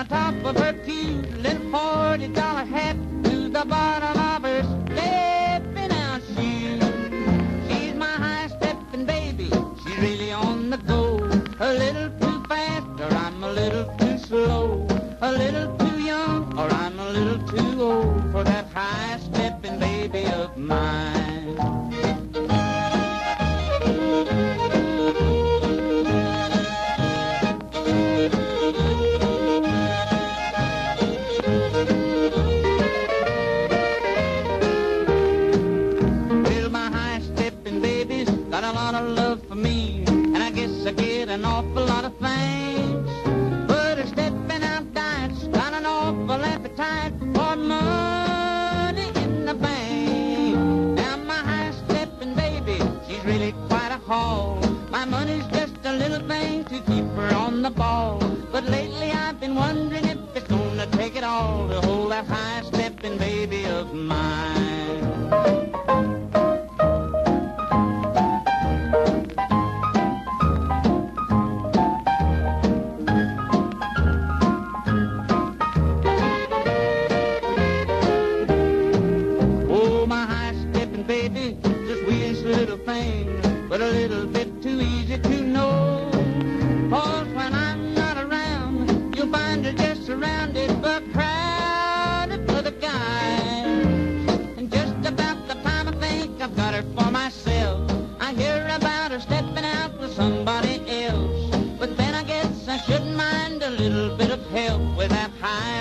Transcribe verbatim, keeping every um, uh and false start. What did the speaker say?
the top of her cute little forty dollar hat to the bottom of her stepping out shoes. She's my high-stepping baby, she's really on the go. A little too fast or I'm a little too slow. A little too young or I'm a little too old for that high-stepping baby of mine. Got a lot of love for me, and I guess I get an awful lot of thanks. But her stepping out diet's got an awful appetite for money in the bank. Now my high-stepping baby, she's really quite a haul. My money's just a little thing to keep her on the ball. But lately I've been wondering if it's gonna take it all to hold that high-stepping baby of mine. Baby, just weird little thing, but a little bit too easy to know. Cause when I'm not around, you'll find her just surrounded but crowded with other guys. And just about the time I think I've got her for myself, I hear about her stepping out with somebody else. But then I guess I shouldn't mind a little bit of help with that high